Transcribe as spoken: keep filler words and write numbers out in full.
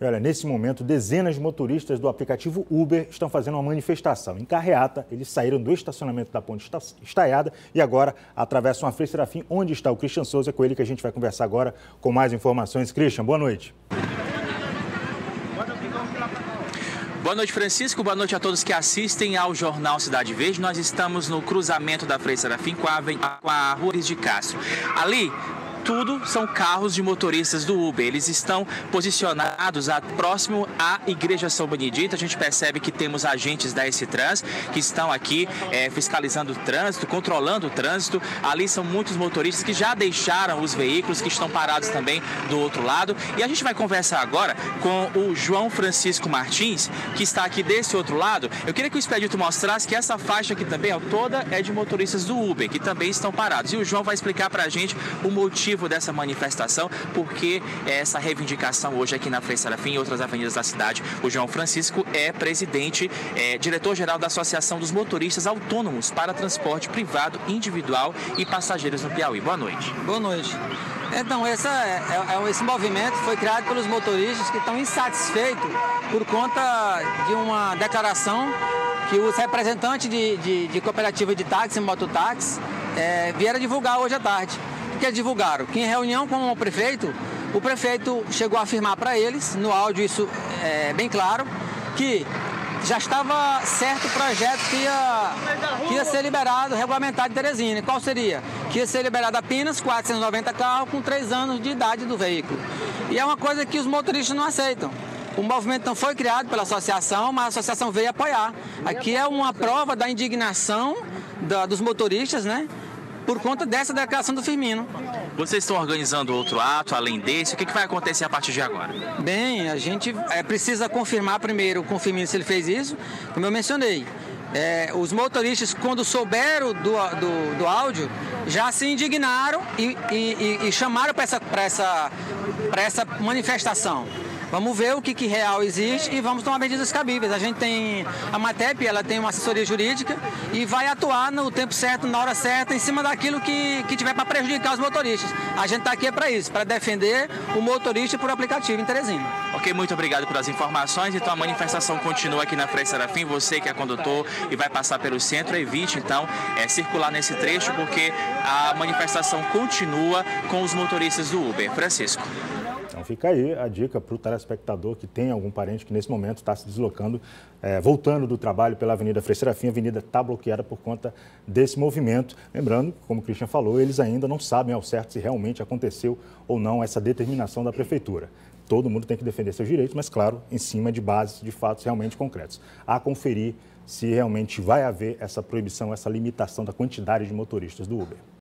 E olha, nesse momento, dezenas de motoristas do aplicativo Uber estão fazendo uma manifestação. Em carreata, eles saíram do estacionamento da Ponte Estaiada e agora atravessam a Frei Serafim, onde está o Christian Souza. É com ele que a gente vai conversar agora com mais informações. Christian, boa noite. Boa noite, Francisco. Boa noite a todos que assistem ao Jornal Cidade Verde. Nós estamos no cruzamento da Frei Serafim com a, com a Rua de Castro. Ali, tudo são carros de motoristas do Uber. Eles estão posicionados a, próximo à Igreja São Benedito. A gente percebe que temos agentes da S-Trans que estão aqui é, fiscalizando o trânsito, controlando o trânsito. Ali são muitos motoristas que já deixaram os veículos, que estão parados também do outro lado. E a gente vai conversar agora com o João Francisco Martins, que está aqui desse outro lado. Eu queria que o Expedito mostrasse que essa faixa aqui também, ó, toda é de motoristas do Uber, que também estão parados. E o João vai explicar para a gente o motivo dessa manifestação, porque essa reivindicação hoje aqui na Frei Serafim e outras avenidas da cidade. O João Francisco é presidente, é, diretor-geral da Associação dos Motoristas Autônomos para Transporte Privado, Individual e Passageiros no Piauí. Boa noite. Boa noite. Então, essa, é, é, esse movimento foi criado pelos motoristas que estão insatisfeitos por conta de uma declaração que os representantes de, de, de cooperativa de táxi e mototáxi é, vieram divulgar hoje à tarde. Que eles divulgaram que em reunião com o prefeito, o prefeito chegou a afirmar para eles, no áudio isso é bem claro, que já estava certo o projeto que ia, que ia ser liberado, regulamentado em Teresina. Qual seria? Que ia ser liberado apenas quatrocentos e noventa carros com três anos de idade do veículo. E é uma coisa que os motoristas não aceitam. O movimento não foi criado pela associação, mas a associação veio apoiar. Aqui é uma prova da indignação da, dos motoristas, né? Por conta dessa declaração do Firmino. Vocês estão organizando outro ato, além desse? O que vai acontecer a partir de agora? Bem, a gente é, precisa confirmar primeiro com o Firmino se ele fez isso. Como eu mencionei, é, os motoristas, quando souberam do, do, do áudio, já se indignaram e, e, e chamaram para essa, para essa, para essa manifestação. Vamos ver o que, que real existe e vamos tomar medidas cabíveis. A gente tem, a MATEP, ela tem uma assessoria jurídica e vai atuar no tempo certo, na hora certa, em cima daquilo que, que tiver para prejudicar os motoristas. A gente está aqui é para isso, para defender o motorista por aplicativo em Teresina. Ok, muito obrigado pelas informações. Então a manifestação continua aqui na Frei Serafim. Você que é condutor e vai passar pelo centro, evite então é, circular nesse trecho, porque a manifestação continua com os motoristas do Uber. Francisco. Então fica aí a dica para o telespectador que tem algum parente que nesse momento está se deslocando, é, voltando do trabalho pela Avenida Frei Serafim. A avenida está bloqueada por conta desse movimento. Lembrando, como o Christian falou, eles ainda não sabem ao certo se realmente aconteceu ou não essa determinação da Prefeitura. Todo mundo tem que defender seus direitos, mas claro, em cima de bases de fatos realmente concretos. A conferir se realmente vai haver essa proibição, essa limitação da quantidade de motoristas do Uber.